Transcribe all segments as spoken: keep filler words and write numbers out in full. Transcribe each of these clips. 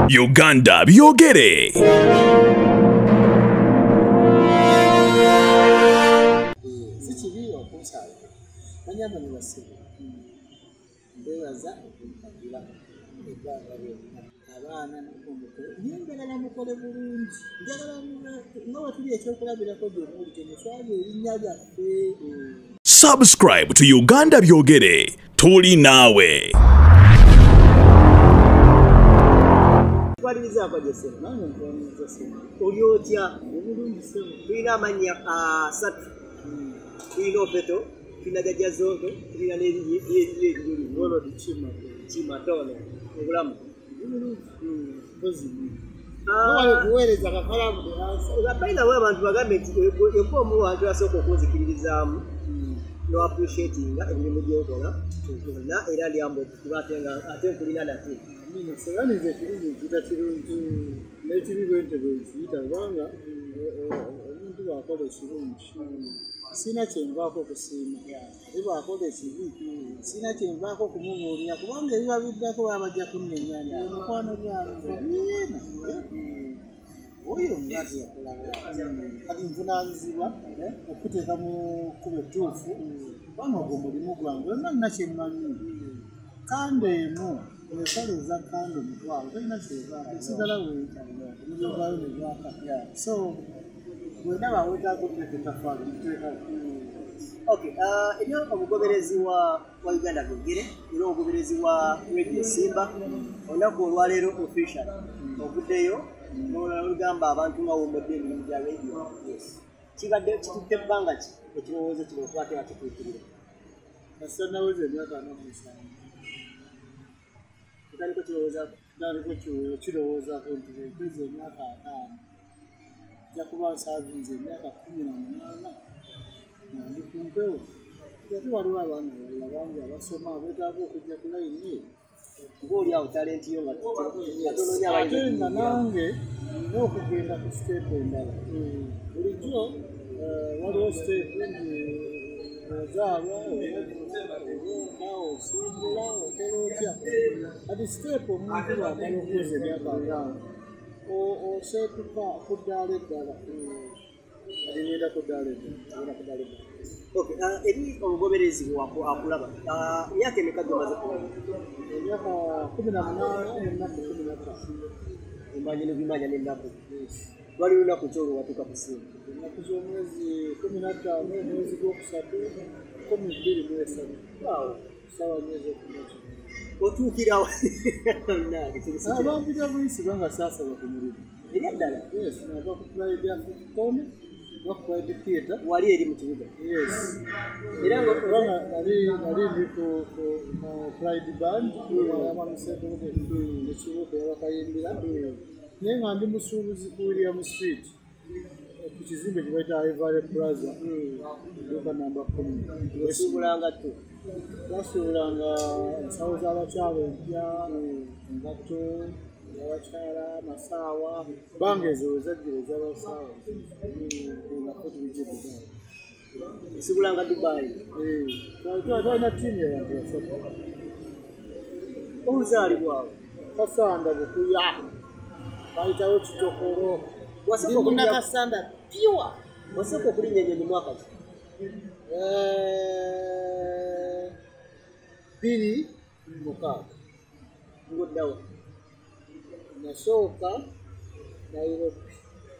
Uganda byogere. Sikibi okunsala. Banyama ne basibu. Mbebaza okumpagira ebbanga lyonna. Abaana n'okumukole. Njagala mukole bulungi. Njagala nga watuli ekyokulabirako gye muli kye muswaje erinnya lyaffe. Subscribe to Uganda byogere. Tuli nawe. Kwaliriza kwa Jesemu. Nange nkwaniza Jesemu. Oli otya? Obulungi Jesemu. Tulina amannya asatu. Tulina Opeto, tulina Jajja Zonto, tulina n'ebiri Ngolo di Chima. Chima Tone. Obulamu. Obulungi. Ah, kuweereza kakalamu ansa. Bayina we abantu bagambe nti yeko omuntu asooka okunzikiririzaamu. No appreciating emirimu gy'okola. Na era lyambo tubatenga ate kulina nate. Nino segani ze kirungi kita kirungi n'ekiri bwente bwekiyita kubanga omuntu bw'akola ekirungi sina kyenvaako kusiima ate bw'akola ekibi sina kyenvaako kumubuulira kubanga ebiba biddako baba bajja kunnenyanya mukwano gwange yeena oyo ngazi yakolaba kati nvunaanyizibwa okuteeka mu kkubo ettuufu kubanga ogwo mulimu gwange yonna nina kyemmanyi kande emu ekoleza kande omutwalo tolina kyevaayo sigala weetabaayo negwaka so bwendaba weetaaga oteeketafaalo muteekako. Okay, ebyo obugoberezi wa Uganda byogere era obugoberezi wa Radio Simba olunaku olwaleero official ovuddeyo n'olugamba abantu nga wombodde emirimu gya radio. Kibadde kitutte ebbanga ki ekirowoozo kino okwate nga kituukirira? Nasanaweza emyaka ana mu musanvu. Otandika kirowoozaako? Otandika kirowoozaako nti ekwiza emyaka ataano nja kuba nsaavinze emyaka kumi na munaana nga ndi ku mpewo. Ate waliwo abaana abalala bangi abasoma abeetaaga okujja ku layini ng'oliawo talenti yo nga tononya ate nga nange n'okugenda ku siteepu endala. Bulijjo waliwo siteepu ozaalwa nawe osimbula okola otya kati siteepu omuntu bw'amala okuweza emyaka ataano oseetuka ku ddaala eddala kati ngenda ku ddaala eddala ku ddaala eddala. Okay, eri obugoberezi akulaba emyaka emeka gy'omaze kulaba? Emyaka kumi na munaana n'ennaku kumi na ttaano. Emanya n'ebimanya n'ennaku. Wali lunaku ki olwo watuuka ku ssimu? Ennaku z'omwezi kumi na ttaano omwezi gwokusatu kumi bbiri mu esatu. Waawo ssaawa nnya ez'okumakya. Otuukirawo abampita buyisi banga saasaba ku mulimu. Erya ddala? Yes, nava ku Pride Kome oba ku Pride Theatre. Wali eri mu kibuga? Yes. Era nga nali ndi ku Pride Band yamamuseetuuge ekibuga ewakayimbira naye nga ndi musuubuzi ku William Street ku kizimbe kye bayita Ivory Plaza duka namba kumi. Wesuubulanga tu? Twasuubulanga ensawo z'abakyala empya, engatto z'abakyala, amasaawa banga ezo wezajjira ez'abasaawa engatto tubijjiriza. Wesuubulanga Dubai? Twalina ttiimu y'abantu basatu. Obuzaalibwawo? Kasanda Bukuya bayitawo Kitokolo. Ndikuna Kasanda piwa. Wasooka okulinnya ennyonyi mwaka ki? Bbiri mukaaga. Ng'oddawa? Nasooka Nairobi.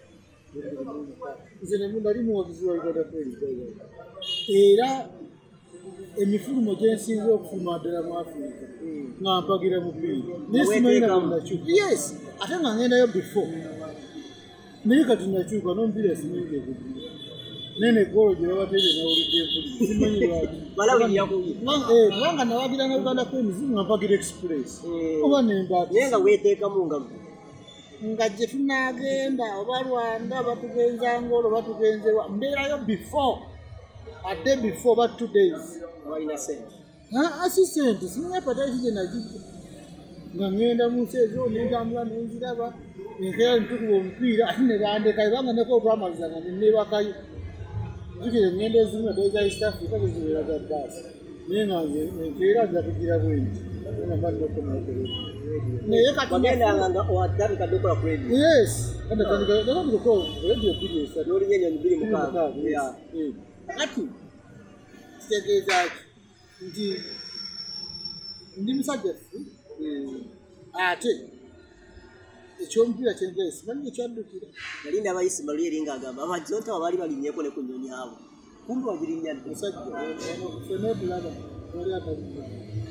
Nze nali muwagizi wa Uganda Credit era emifulumo gye nsinze okufuluma ddala mu Africa nga mpagira mupiira naye simanyi na bwenakyuka. Yes, ate nga ngendayo before naye kati nakyuka n'omupiira simanyi gyegudde naye neggoolo gye babateebye nawulidde empulira simanyi lwaki kubanga nawagira na Uganda Credit nga mpagira express oba nembaati naye nga weeteekamu nga nga gye tunaagenda oba Rwanda batugenza Ngolo batugenze mbeerayo before a day before about two days. Walina sente? Assistant simanya pataaki gye nagijja nga ngenda mu nsi ezo nentambula nenziraba enkeera nitukuba omupiira ate ne bandekayo kubanga neko otwamaliza nga nenneebakayo jjukire engendo ezimu nga toza East Africa zezibeeraga bbaasi naye nga enkeera nja kugira bwenti naye kati wagendanga watandika dokola ku radio yes kati tandika ko radio video sa n'olinya ennyonyi bbiri mukaaga kati kitegeeza nti ndi musajja ffe ate ekyomupiira kyenjala simanyi ekyaddukira nali ndaba isimalu eri ng'agamba abajota baali balinnyeko ne ku nnyonyi abo kumbi wagirinnya dde musajja ffena otulaba oli atalinnya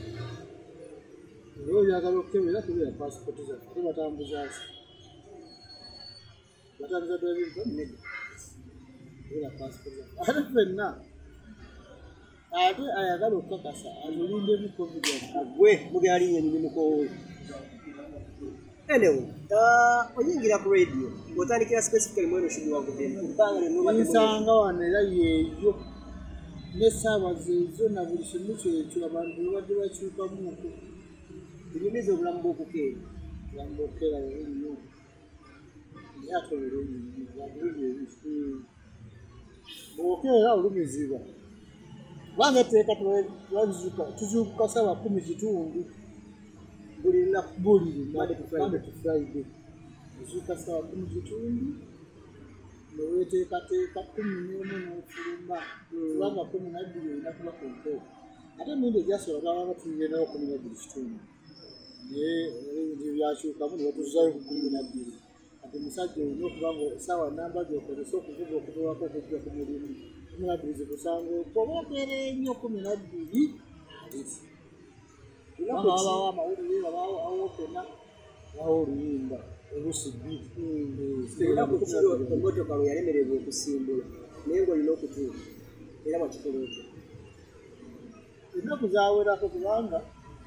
oyo oyagala okukebera kubera pasipoti zaffe ate batambuzaasi batambuza driving era pasipoti zaffe ate ffenna ate ayagala okukakasa azolindemu covid gwe mugera linnyonyi nimukoowe anyway oyingira ku radio otandikira specifically mweno shudi wagudemu ebbanga lyensanga wano era yeeyo n'essaabaze ezo na buli kimu kyekyo abantu babadde bakyukamuuko enyumiza obulamu bw'okukeera obulamu bw'okukeera nnyo naye atobera enyumiza bw'okeera olumizibwa kubanga etteeka tuzuukuka ssaawa kumi kitundu buli lunaku buli Monday to Friday ozuuka ssaawa kumi kitundu neweteekateeka kumi n'emu n'ofuluma kubanga kumi nabbiri olina kuba ku nteeka ate emirundi egyasobola twaba batugendayo kumi nabbiri kitundu naye ebintu byakyukamu ne batuzaayo ku kumi nabbiri kati musajja olina okuba nga essaawa namba gy'okozesa okuvuga okuvubako okujja ku mulimu kumi nabbiri zikusanga oba okeera ennyo kumi nabbiri alisi kubanga wabaawo amawulire wabaawo awopena wawo oluyimba olusi bbiri emmotoka lwe yalemererwa okusimbula naye ng'olina okutuuka era mwakikola ekyo ennaku zawerako kubanga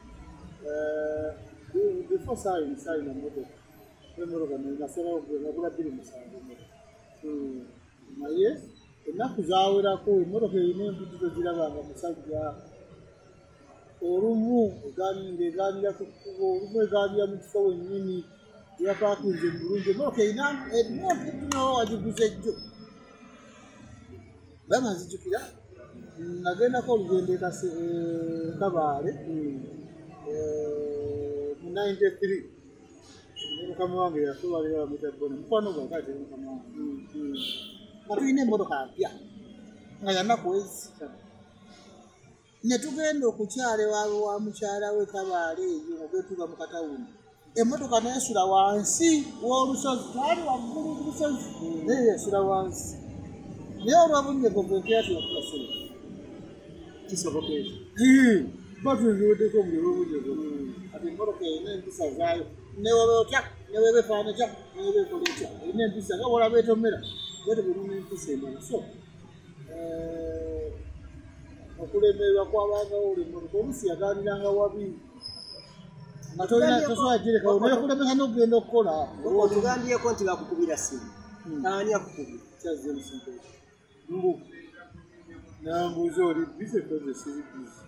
before saayini saayina mmotoka emmotoka nasalawo nagula bbiri musanvu naye ennaku zawerako emmotoka erina empitiro zirabanga musajja olumu ng'egaanira ku kkubo olumu egaanira mu kifo wennyini yapaakinze bulungi emmotoka erina ennookidunawo wagiguze jjo banga nzijjukira nagendako olugendo ekabaale mu ninety three mukama wange yasobalira bamwita bona mukwano gwakati mukama wange nga tulina emmotoka mpya nga yanakuwezika ne tugenda okukyala ewaabwe wa mukyala we kabaale eyo nga getuuka mu katawuni emmotoka neesula wansi w'olusozi twali waggulu ku lusozi naye yasula wansi naye olwabunyegovu enkeyatulakulasula kisoboka ekyo batwengeweddeko omuliro obunyegovu ati emmotoka erina empisa zaayo newebe otya newebe efaana etya newebe ekola etya erina empisa nga bolaba etomera bwete birina empisa endala so okulemererwa kwabangawo olimmotoka olusi yagaaniranga wabi nga tolina tosobola girekawo naye kulemesa n'okugenda okukola otugambyeko nti bakukubira simu ani akukubira kyazze musinko mbu nambuuza oli bize koze siri bize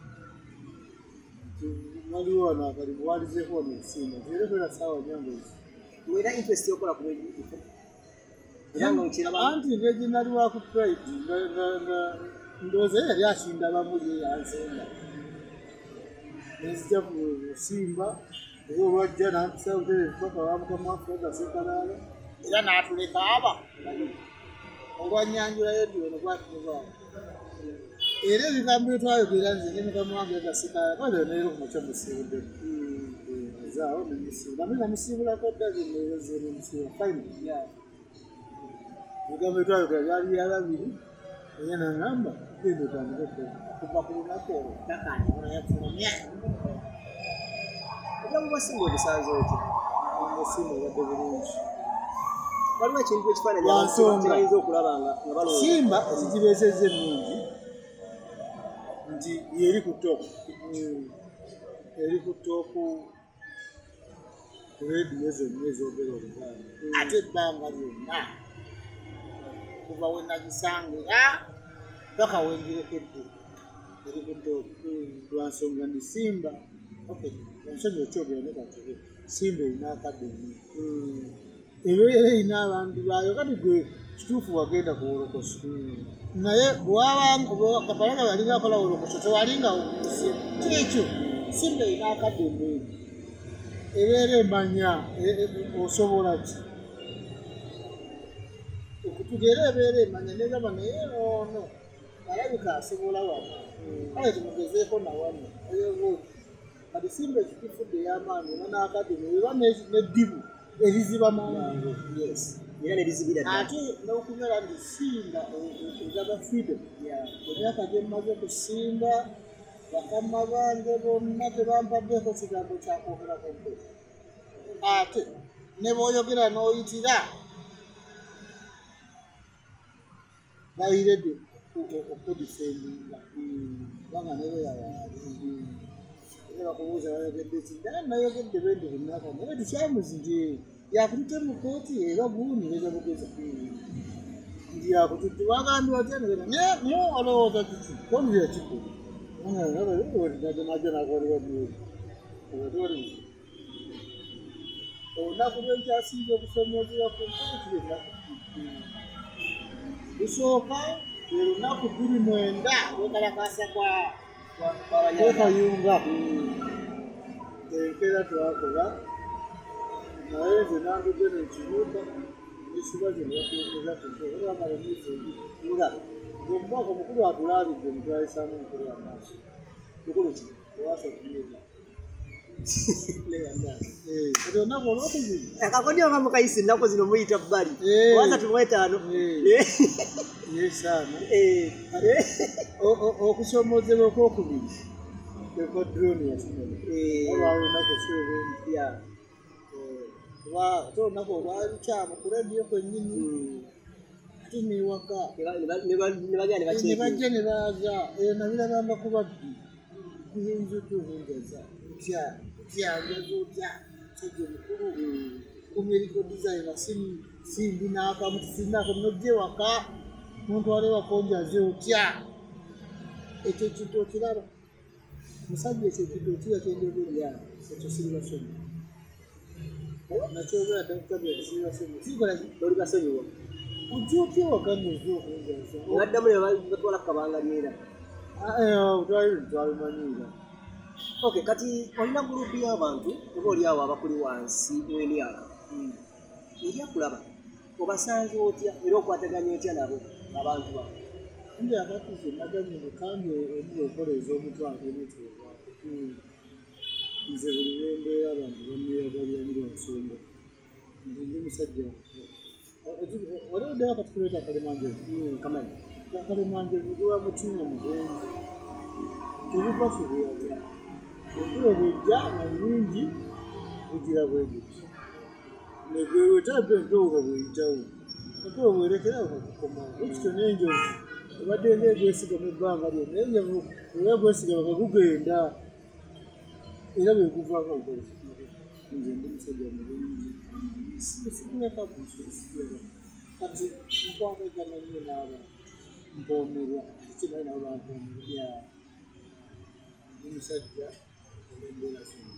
waliwo wano akalimu walizeeko wano ekisinga terekera saawa nyangozi wera interest yokola ku anti ngegi nali waku pride nga ndowooza yali asinda bamuli yansenga nezija kusimba era olwajja nampisa butereevu paka wamukama waffe gasekalaala era n'atuleka aba olwanyanjula yediono gwatulebaawo era ebigambo byetwayogera nze ne mukama wange gasekalaala kale neero kumakya musiibudde azaawo nemusiibula nami namusiibulako ddage neeze nemusiibula fine ebigambo byetwayogera byali bya babiri era nangamba genda otandika kuva ku lunaku olwo takanyayafulumya obulamu bwa simba obusanze otya simba obadde bulungi waliwo ekintu ekifaananyibayinza okulaba nga balooza simba ekigibeesezza ennungi nti yeri ku tooku eri ku tooku ku rediyo zonna ezogera oluganda ate ebbanga lyonna kuva we nagisangira paka wengirekedde eri ku tooku lwansonga ndi simba ensonyi okyogera ne katebe simba erina akademi ebeera erina abantu baayo kati gwe kituufu wagenda ku wolokoso naye kapalaga yalinga akola wolokoso tewalinga kiekyo simba erina akadembe ebeera emanya osobola ki okutugera ebeera emanya negamba naye ono alabika asobola wano kale tumugezeeko nawano eyobuuti kati simba ekikifudde ey'amaanyi oba n'akadembe eba neddibu eriziba mangu era nebizibira ate n'okubeera nti simba egaba freedom emyaka gyemmaze kusimba bakama bange bonna tebampaddeeko kigambo kyakwogera ku mpe ate ne bw'oyogera n'oyitira bayirede okudifendinga kubanga nebeyawaali era bakubuuza bayogedde ki naye nayogedde bendi bunnaka naye tukyamuzinje yakutute mu kooti era guuni bezabugeza ndi yakutute wagambye watya negenda naye olowooza kiki konira kiko najo nakolera muuli obatoli olunaku lwenkyasinza okusomozera ku nkooti ennaku lusooka lwe lunaku bbiri mwenda lwekalakasa kwekayunga enkera twakola naye nze nanduge nekibuuka nesiba zenatuukuza kuamala miiula omubaka omukulu atulabidde mutwalisamu omukulu amaaso mukulu ki owasokumiza kati olunaku olwokubiri akakodyo nga mukayisi ennaku zino muyita bbali owaza tumwetaano yesaana okusomozebwa okwokubiri eko drone yasomola olwali olunaku suubendi ate olunaku olwalukyamu ku rediyo kwennyini ate newaka nebajja ne baaza nabirabanga ku babbi kuyinza otuhungaza otya otyanjaza otya sejja omukulu kumyeriko designer simbi n'akamu tisinako nojja ewaka muntwala ewaka onjaze otya ekyo ekintu okiraba musajja ekyo ekintu okiya kyenjogerya ekyo siribasonyi nakyogera takukabya siribasonyi sikola oli basonyiwa ojja otya ewaka noza okunjaza baddamu nebatwala kukabanga lyera twabimanyiira ok kati olina gurupu y'abantu oba oli awo abakuli wansi w'emyaka eryakulaba obasanze otya era okwataganya otya nabo abantu ba ndi akatuze naganyine kandi omu okoleeza omutwalo emituuba nze buli lwembeera abantu bamweyagalyanira ensonga nze ndi musajja wali oddeyo katukuleeta akalemanjevu kamanyi akalemanjevu guba mutima mugenzi tebuva kibuyaga ekiro bwejja nga nyingi bugira bweguti negwewetape entowuba bweyitawo entowuba bwerekerawo kakukoma ekito n'enjovu obadde nga egwesiga mu bbanga lyo naye enjovu era gwesiga baka gugenda era bweguvanga okolesa nze ndi musajja mulungi sikuleka busisigera kati nkwagagana nnyo n'abantu mpoomerwa kikimanyi nabo bampoomerwa omusajja olembera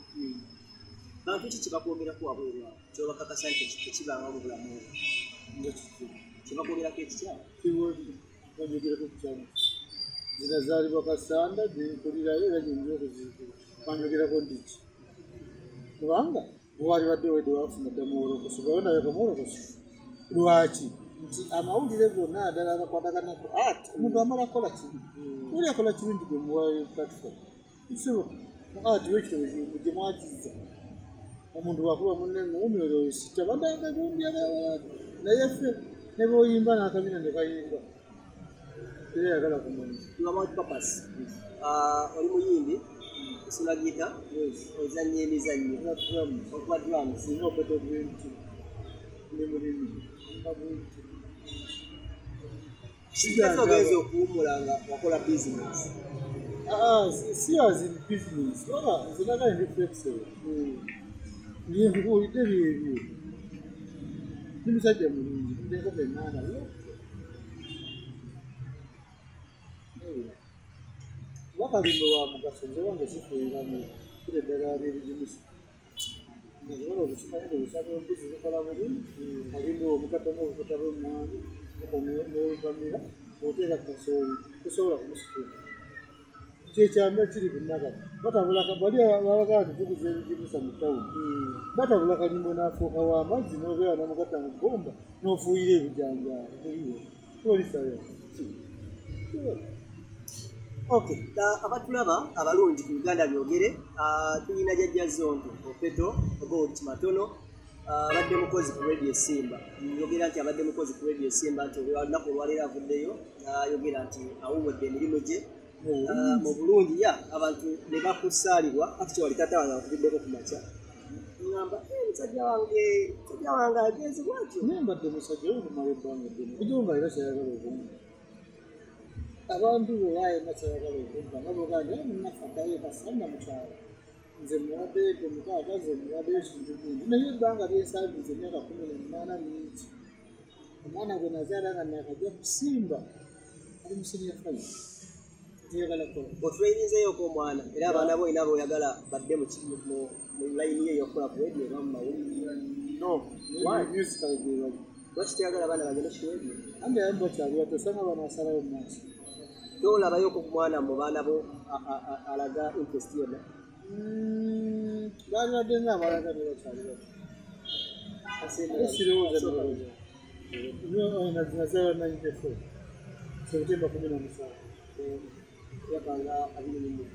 bantu ki kyebakwogeraku wabwerwa kyobakakasa nti tekibanga mu bulamu nga kiki kyebakwogerako ekikyalo kiwoli banjogerako kukyalo zinazaalibwa kasanda zinkulirayo era nyinza okuziikula banjogerako ndiki kubanga bwali badde wedde wafuna dda muwolokoso gawonaweka muwolokoso lwaki nti amawulire gonna adala agakwataganako ati omuntu amala kukola kibi uli akola kirungi gwe muwayo platform kisoboka ati wekito gye mwakiza omuntu wakuba munne muwumi olwo sita badanga gumbya naye ffe ne b'oyimba n'akabina ne kayimba era yagala kumanya about purpose oli muyimbi osula gita ozannya emizannyo okuba drums sina okata bwenti ne mulimi abwenti kitezo ogenza okuwumula nga wakola business si as in business oba nze naga ndi flexible nkuwulidde byebyo ndi musajja mulungi ndenkoko ennaana wakalimbe wa mugaso nze wange sifuiramu kira eddagala ly'ebigimusa nazobola obukimanyi obusaba embuzi zikola bulimi kalimbe omukatono obukota bw'emmwanyi n'oluvamira oteeka kasooli tosobola kumusitula Kyekyamu kiri ku Nakato. Batabula bali abaga nti tukuza ebigimusa mu tawuni. Batabula kalimbo n'afuuka w'amazzi n'obeera n'omugatta mu bbomba n'ofuuyira ebijanjaalo. Kuliwo. Kulisayo. Okay, abatulaba abalungi ku Uganda byogere, tulina Jjajja Zonto Opeto Gold Matono, abadde mukozi ku Radio Simba. Yogera nti abadde mukozi ku Radio Simba nti olunaku olwaleero avuddeyo, yogera nti awuwedde emirimu gye mu bulungi ya abantu ne bakusaalibwa actually tata wange akubiddeko ku makya. Ngamba musajja wange musajja wange agenze bwatyo. Nembadde musajja we kumala ebbanga ddene. Kujo nga era kyayagala okumva. Abantu bwewaye nakyayagala okumva naboga nti munafaddayo kasanda mukyalo. Nze muwadde mukaaga nze muwadde ekintu bingi. Naye ebbanga lyensabize emyaka kumi n'omunaana mingi. Omwana gwe nazaala nga nakajja kusimba ali mu senior five. Otulaininzeeyoko omwana era abaana bo olina boyagala badde mu layini ye eyokukola ku radio oba mu mawulire. No, musical gye bali. Lwaki toyagala abaana bagende ku radio? Andi ayo bakyali bato osanga banaasalayo mu maaso. Tolabayoko ku mwana mu baana bo alaga interest yonna? Baali badde nga abalaga ne bakyali bato. Sirowooza ndowooza. Nazaala ninety-four. September kumi na musanvu. Yakanga abiri mu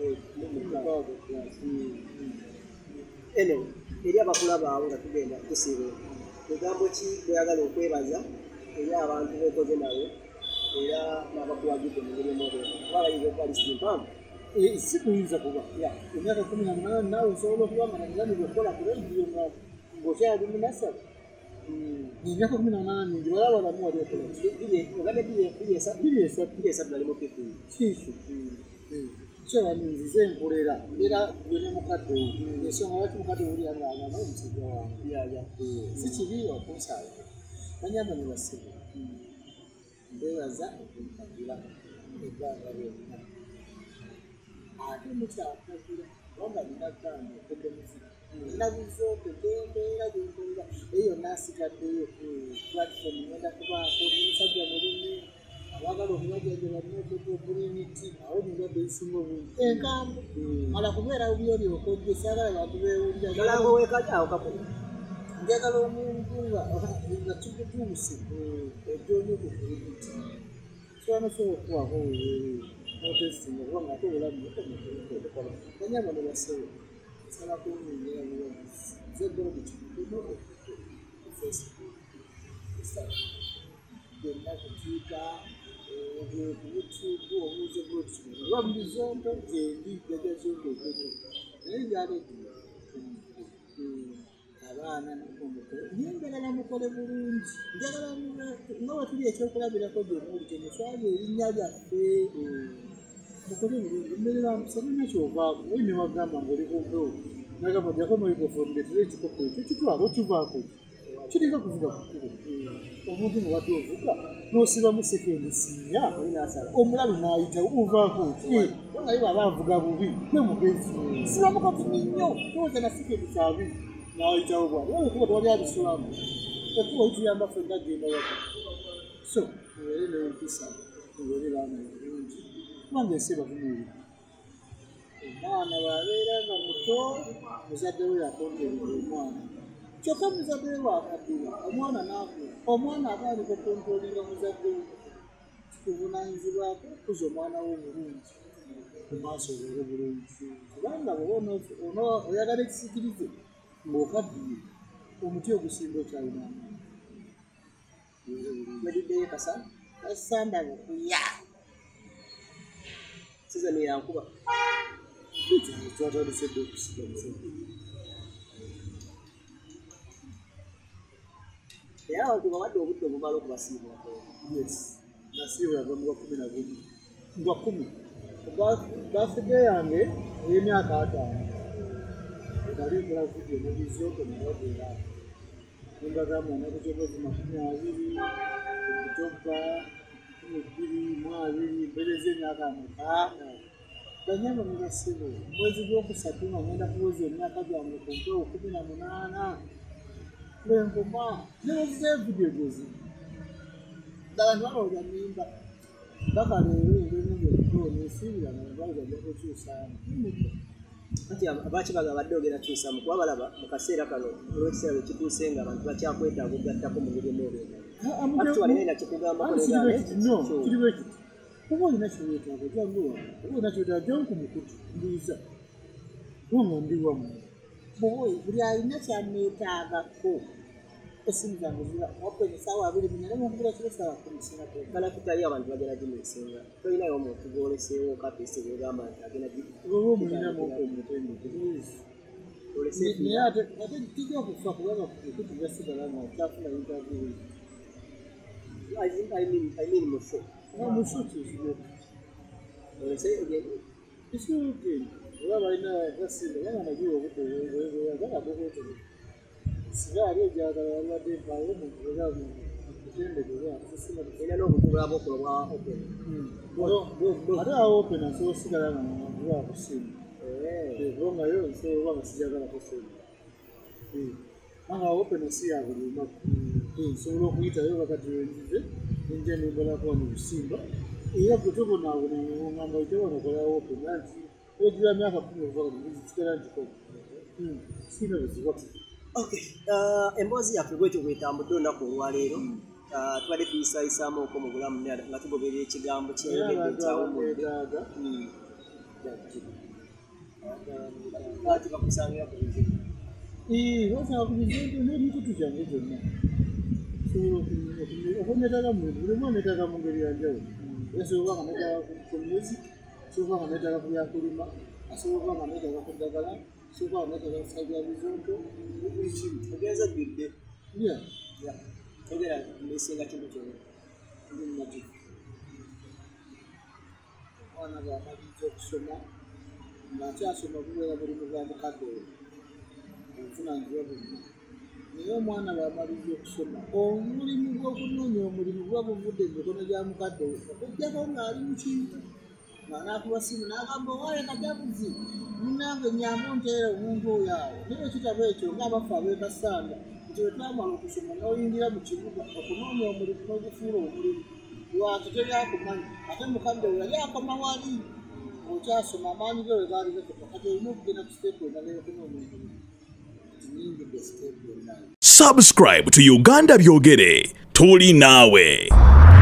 anyway, eri abakulaba awo nga tugenda tusibe egambo ki bweyagala okwebaza eri abantu bokoze nabo era n'abakuwagidde mu mirimu ebyo kuba bayinza okuba lisiti mpamvu si kuyinza kuba emyaka kumi na munaana naawe osobola okuba nga namuzanire okukola ku rediyo nga ng'okyali mu nasale emyaka kumi na munaana mingi wala balamu wali okola ogadde biri esatu nali mu fifteen kiikyo kyewani nzize nkolera era gwe ne mukadde ensonga lwaki mukadde wulira ng'agamba omusajja wange si kibi okunsala banyamba ne basibe mbebaza okumpagira ebbanga lyonna ate mukyakagira kubanga ninaggamba okedde muzika nabuzooke gyembeera gyenkolera eyo yonna asigaddeyo platform ngenda kubaako n'omusajja mulimi abagala okubajajjaba nookeka obulimiti awo nindwadde ezisinga obungi enkambu mala kubeera byoli okojje saagala bantu beewulira njagala omuntu nga tukutuuse ejjoni okubulimiti kiwana sobola okubaako weweewe notesinga kubanga ate obulamu banyama ne basewo salako nyongera buwazi zeggolo kitukuno Facebook Instagram byonna ku Twitter YouTube obuuze bwotyo lwambi zonto gyendi Jjajja Zonto Opeto naye gyaleeddiwa abaana nakomuko naye njagala mukole bulungi njagala nga wetuli ekyokulabirako gyomuli temuswali erinnya lyaffe mukole bulungi mmerera musalina kyovaako oyi ne wagamba ngaolikumpewo nagamba gyako microphone ndetere ekikopo ekyo kitwala okivaako kirika kuvuga kukkubo omuntu nga wadde ovuga n'osibamu sekendi sinya omulalu n'ayitawo ovaako ki naye baba avuga bubi gwe mugezi sibamu katumi nnyo tooza na sekendi kyabiri n'ayitawo bwali oba okuba tewali abisulamu ekuba oyituyamba ffenna genda waka so mubeere n'empisa mubeere baana bulungi kubanga ensi ebavumuulira omwana bw'abeera nga muto muzadde we yakontrolera omwana kyokka muzadde we bw'akaddira omwana n'akula omwana aba aliko kontrolinga muzadde we kikuvunaanyizibwako okukuza omwana we obulungi mu maaso obeere bulungi kubanga bwoba oyagala ekisikirize ng'okaddiye omuti ogusinga okyalina mediddeyo kasa kasanda bukuya sizoni yankuba twatandise dde okusiga musajja era abantu bawadde obudde obumala okubasiibulako yes nasiibulaga mu gwa kumi na gumu gwa kumi bafide yange ey'emyaka ataano nali nkola vidiyo nebizooke nababeera nembagamba nakukyomwezi makumi abiri okutoka kumi bbiri mu abiri mbereza emyaka ameka banyama mubasibo mwezi gwokusatu nga ngenda kuweza emyaka gyange kumpewo kumi na munaana lwenkoma nebaziza evidiyo gezi ddala ntibalowooza nimba baka leero engeri nesiibira nga baali bajja kukyusaamu kati abaaki bagabadde ogenda kyusamu kuba balaba mu kaseera kano olw'ekiseera bwe kituuse nga abantu bakyakwetaaga okugattako mu mirimu ebyo alina kikugambako no kiri bwe kiti oba olina kyeweetaaga janguwa oba olina kyeweetaaga janku mukutu mbuuza wanga ndi wamu buli alina kyamwetaagako esimu zange ziba open essaawa abiri munyala mukugula kiro essaawa kkumi singa kalakitayo abantu bagenda gimusinga tolinayo omuntu gwoleseewo kapisi bwegamba nti agenda oba omulinamu okumutendeke naye ate kijja okufa kubanga mukutu gasigala nga kyafuna interview mufu mufu kizibwe kisiugenda oba balina gasinga banga nagiwa obudde bweyagala bwebwetebe singa ali ejagala yalwadde mpaayo mukubeeramu kutendekera era n'obutubula bwokulobwa open ate awo open asobola osigala nga nagula kusimu kubongayo nsobola oba nga sijagala kusimu anga open si ya buli lunaku nsobola okuyitayo bakati wenzize nenja nembalako wano busimba era gwe tobonaabonangamba ojabanakolao open anti ogira myaka kumi ovakisigala nkikola sina buziba Okay, uh, emboozi yaffe bwetyo bwetambudde olunaku olwaleero tubadde tuyisaayisaamuoko mu bulamu nga tugoberera ekigambo kyeyogeddeetawumudde bakusangira ku bizibu basanga ku bizibu n'emikutu kyange gyonna okuneetaaga mu bintu buli mwana neetaaga mu ngeri yanjawulo asobola nga neetaaga ku music asobola nga neetaaga ku byakulima asobola nga neetaaga ku ddagala asobola nga neetaaga kusabya bizonto buli kimu ogenza ddudde ya ogera nesinga kintu kyona ndimumati omwana bwamaliza okusoma ng'akyasoma kubeera mulimu gwa mukadde we enfunanjibwa bonna naye omwana bwamaliza okusoma omulimu gw'okunoonya omulimu guba guvudde mu mikono gya mukadde we okujjako ng'ali mu kintu ng'anaakuba simu n'agamba owaaye kajabuzi munnange nyamba onteera omuntu oyo awo naye ekitabo ekyo ng'abafu abeekasanga nti bwe twamala okusoma n'oyingira mu kibuga okunoonya omulimu n'ogufuula omulimu lwaki teryakumanyi ate mukadde we yali akoma wali okyasoma amaanyi ge we gaali gakopa kati olina okugenda ku siteepu endala y'okunoonya omulimu tinyingidde siteepu yonna. Subscribe to Uganda Byogere. Tuli nawe.